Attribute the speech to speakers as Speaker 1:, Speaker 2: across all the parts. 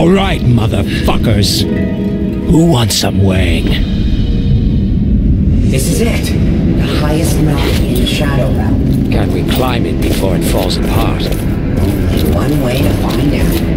Speaker 1: All right, motherfuckers. Who wants some wang?
Speaker 2: This is it. The highest mountain in the Shadow Realm.
Speaker 1: Can we climb it before it falls apart?
Speaker 2: Only one way to find out.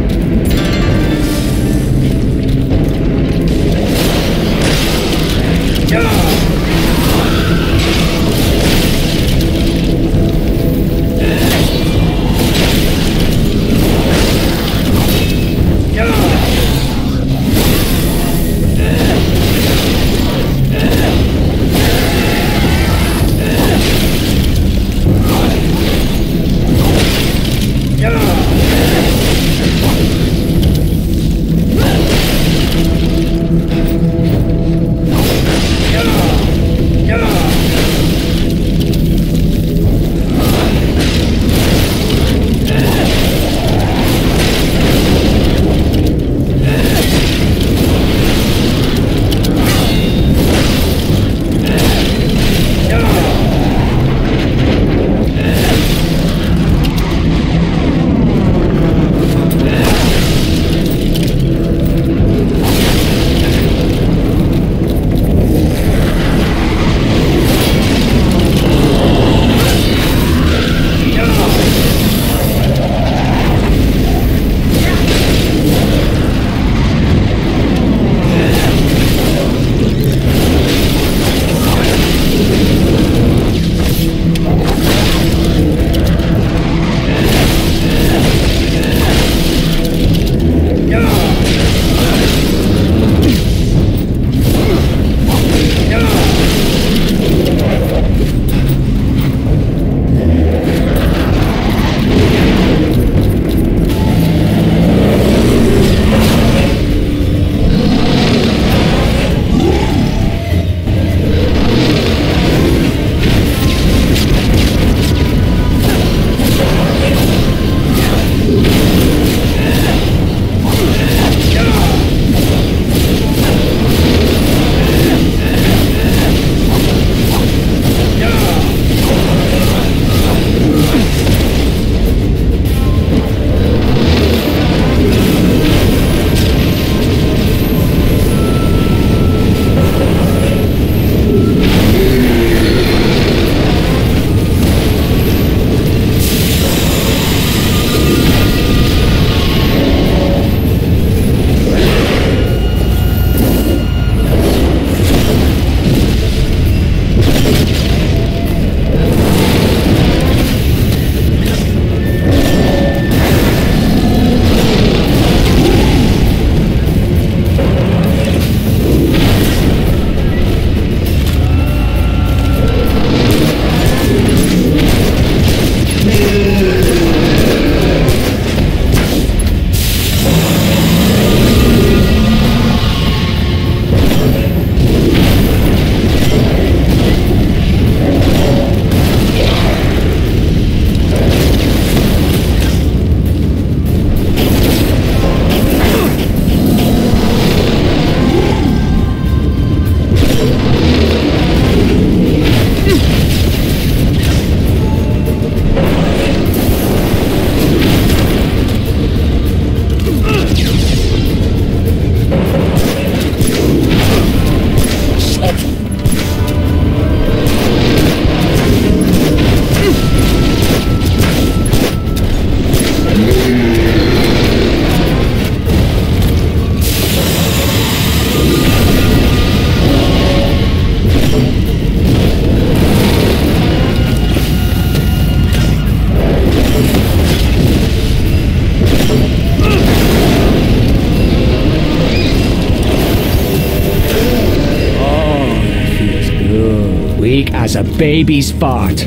Speaker 1: Weak as a baby's fart.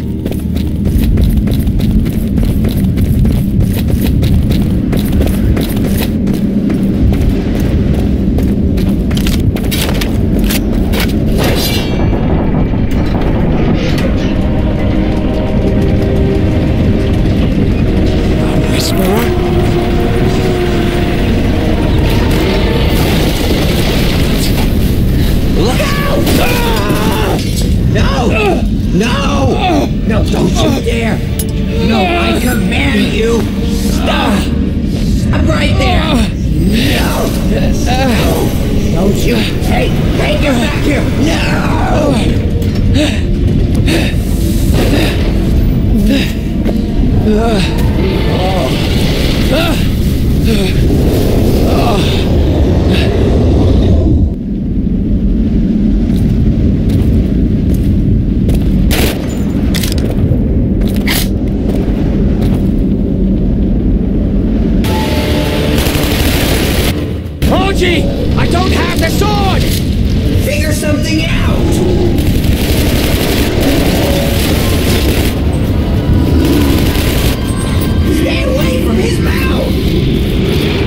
Speaker 2: No, don't you dare! No, I command you! Stop! I'm right there! No! Don't you? Hey, get back here! No!
Speaker 1: Hoji! I don't have the sword!
Speaker 2: Figure something out! Stay away from his mouth!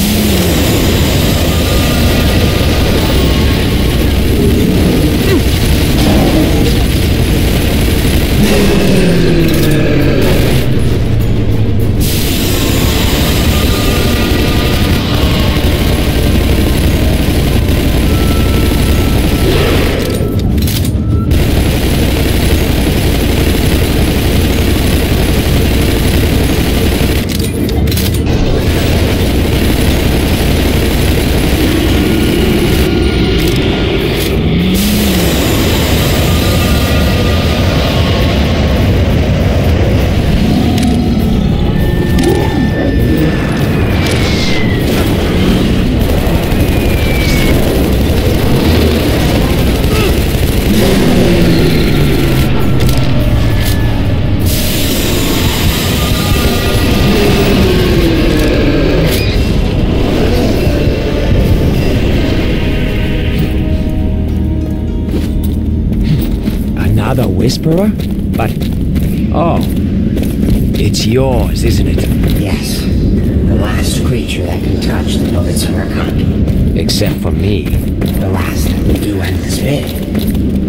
Speaker 1: Another whisperer? But... oh. It's yours, isn't it?
Speaker 2: Yes. The last creature that can touch the Novitzer cup.
Speaker 1: Except for me.
Speaker 2: The last that will do endless bid.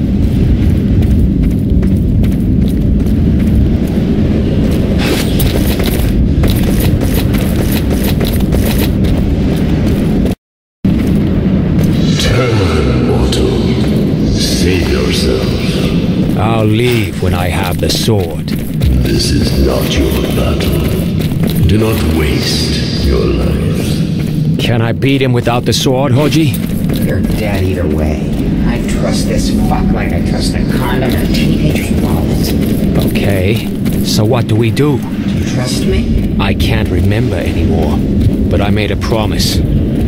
Speaker 3: Save yourself.
Speaker 1: I'll leave when I have the sword.
Speaker 3: This is not your battle. Do not waste your life.
Speaker 1: Can I beat him without the sword, Hoji?
Speaker 2: You're dead either way. I trust this fuck like I trust a condom and a teenager's wallet.
Speaker 1: Okay. So what do we do?
Speaker 2: Do you trust me?
Speaker 1: I can't remember anymore. But I made a promise.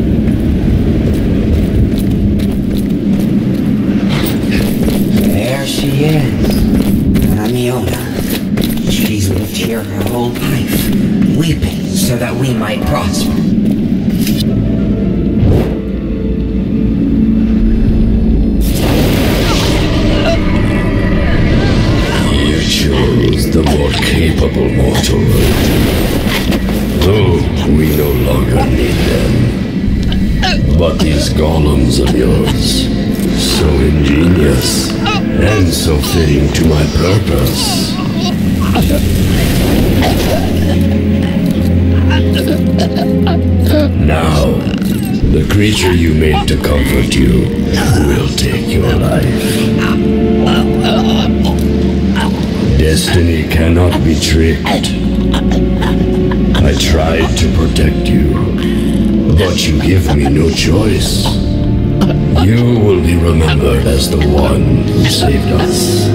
Speaker 2: There she is. Amiona. She's lived here her whole life, weeping so that we might prosper.
Speaker 3: You chose the more capable mortal. Though we no longer need them. But these golems of yours, so ingenious, and so fitting to my purpose. Now, the creature you made to comfort you will take your life. Destiny cannot be tricked. I tried to protect you, but you give me no choice. You will be remembered as the one who saved us.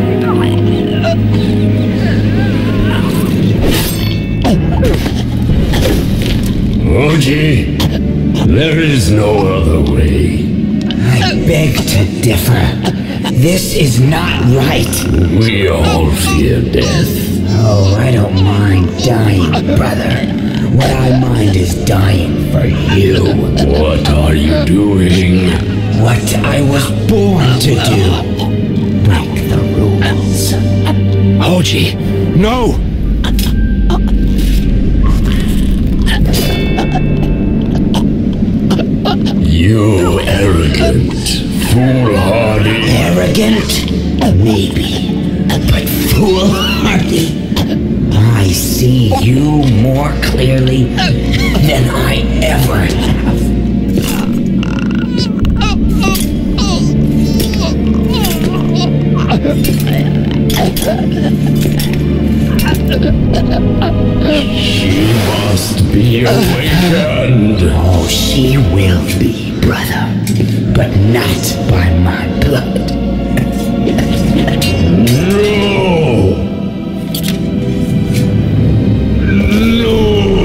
Speaker 3: Hoji, there is no other way.
Speaker 2: I beg to differ. This is not right.
Speaker 3: We all fear death.
Speaker 2: Oh, I don't mind dying, brother. What I mind is dying for you.
Speaker 3: What are you doing?
Speaker 2: What I was born to do. Break the rules.
Speaker 1: Hoji! No!
Speaker 3: You arrogant, foolhardy.
Speaker 2: Arrogant? Maybe. But foolhardy? I see you more clearly than I ever have.
Speaker 3: Shiva must be awakened.
Speaker 2: Oh, she will be, brother, but not by my blood.
Speaker 3: No! No!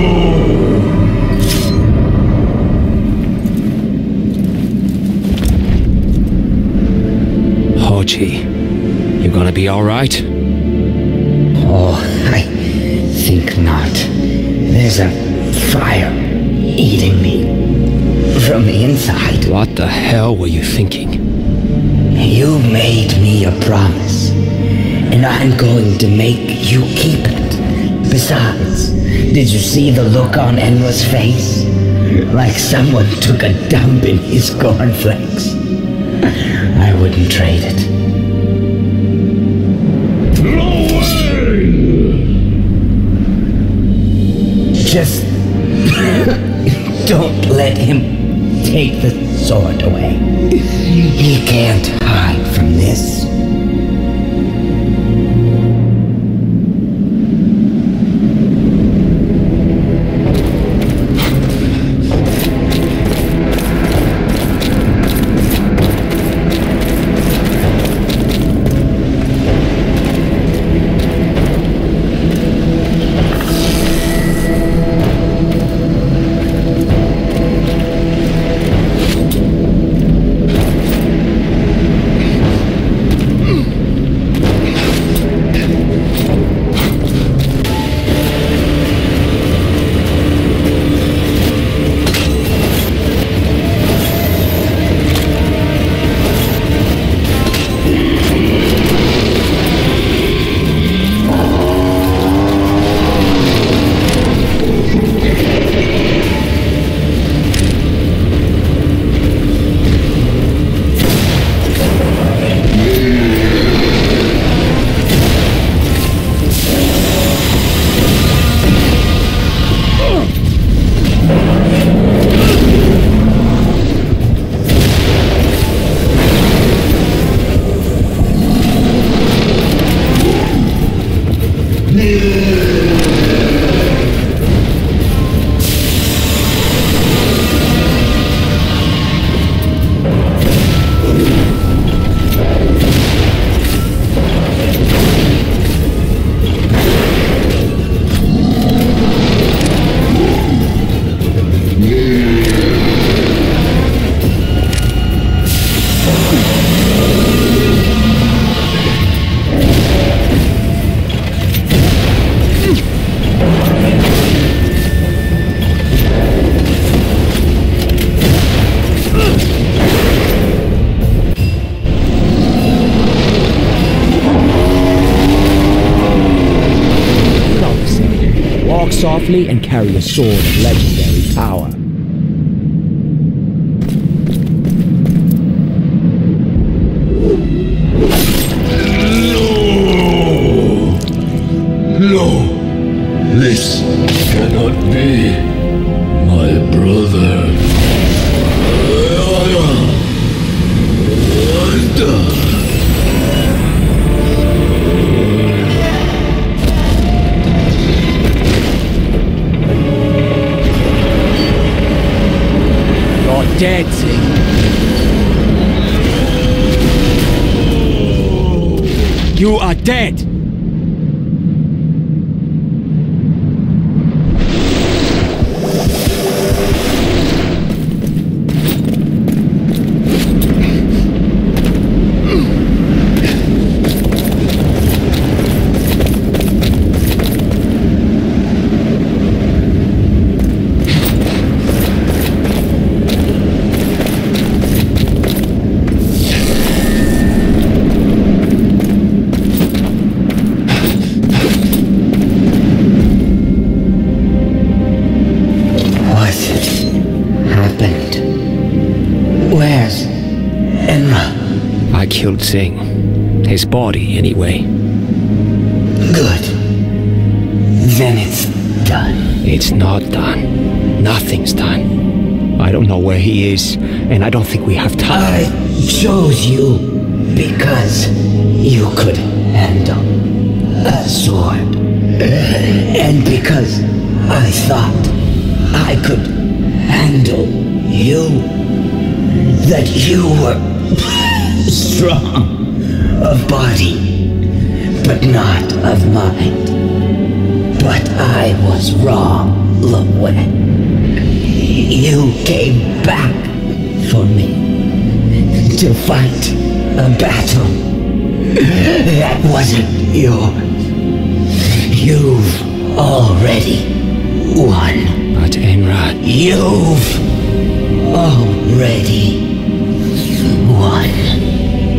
Speaker 1: Hoji, you gonna be alright?
Speaker 2: Oh, I think not. There's a fire eating me from the inside.
Speaker 1: What the hell were you thinking?
Speaker 2: You made me a promise, and I'm going to make you keep it. Besides, did you see the look on Enra's face? Like someone took a dump in his cornflakes. I wouldn't trade it.
Speaker 3: No way!
Speaker 2: Just don't let him take the sword away. He can't hide from this.
Speaker 1: Softly and carry a sword of legendary power.
Speaker 3: No! This cannot be my brother.
Speaker 1: Dead. You are dead. Killed Singh. His body, anyway.
Speaker 2: Good. Then it's done.
Speaker 1: It's not done. Nothing's done. I don't know where he is, and I don't think we have time.
Speaker 2: I chose you because you could handle a sword. And because I thought I could handle you. That you were strong of body, but not of mind. But I was wrong, Luwen. You came back for me to fight a battle that wasn't yours. You've already won.
Speaker 1: But Enrad...
Speaker 2: You've already won.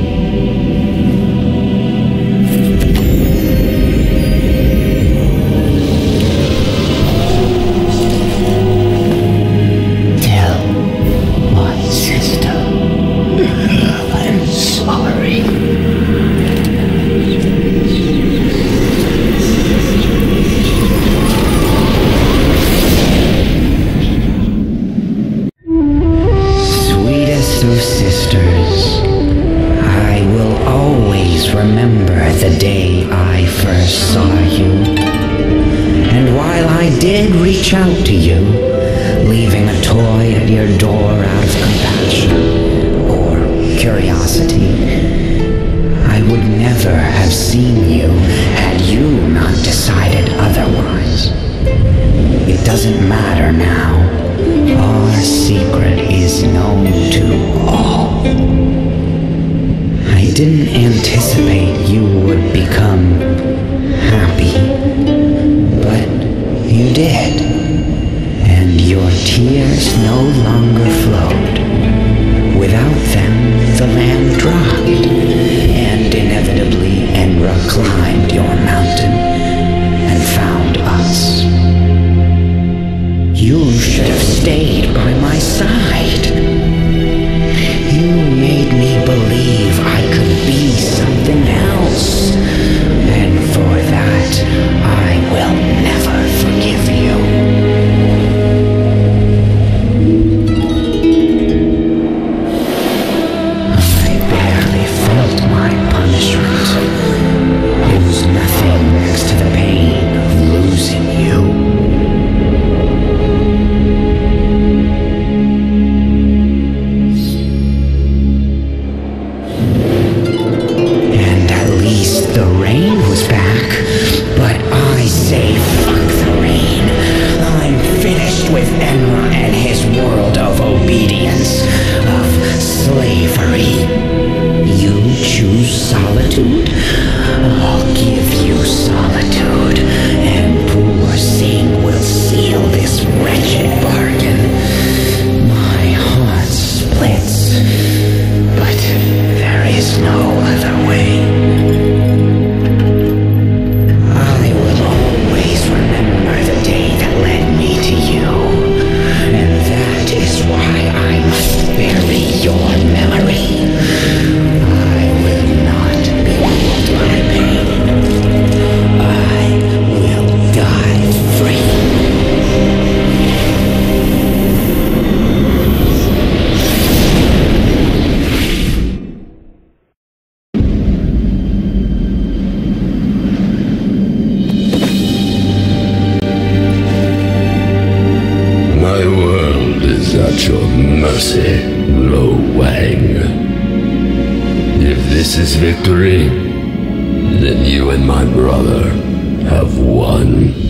Speaker 2: Out to you, leaving a toy at your door out of compassion or curiosity. I would never have seen you had you not decided otherwise. It doesn't matter now. Our secret is known to all. I didn't anticipate you would become happy, but you did. And your tears no longer flowed. Without them, the land dried, and inevitably Enra climbed your mountain and found us. You should have stayed by my side. You made me believe I could be something else, and for that, I will never forgive you.
Speaker 3: At your mercy, Lo Wang. If this is victory, then you and my brother have won.